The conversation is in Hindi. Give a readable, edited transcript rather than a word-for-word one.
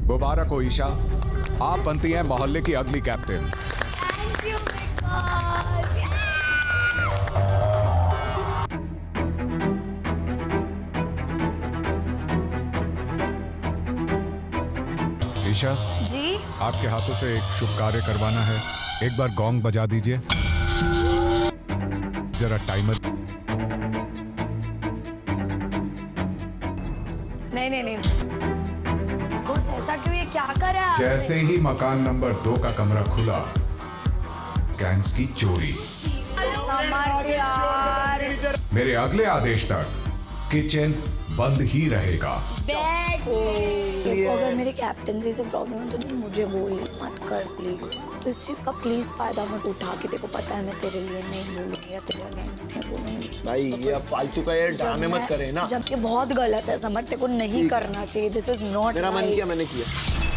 मुबारक हो ईशा, आप बनती हैं मोहल्ले की अगली captain. Thank you Big Boss. Isha ji आपके हाथों से एक शुभ कार्य करवाना है, एक बार गॉन्ग बजा दीजिए। जरा टाइमर। नहीं बॉस, ऐसा क्यों? ये क्या करा आपने? जैसे ही मकान नंबर 2 का कमरा खुला, स्कैन्स की चोरी। समर यार, मेरे अगले आदेश तक किचन बंद ही रहेगा। देखो, अगर मेरे कैप्टनसी से प्रॉब्लम है तो तुम मुझे बोल मत कर प्लीज। तो इस चीज का प्लीज फायदा मत उठा के, देखो पता है मैं तेरे लिए नहीं बोलूंगी या तेरे अगेंस्ट नहीं बोलूंगी भाई। ये अब फालतू का ये ड्रामे मत करे ना। जब ये बहुत गलत है समर, तेरे को नहीं करना चाहिए। This is not. मेरा मन किया मैंने किया।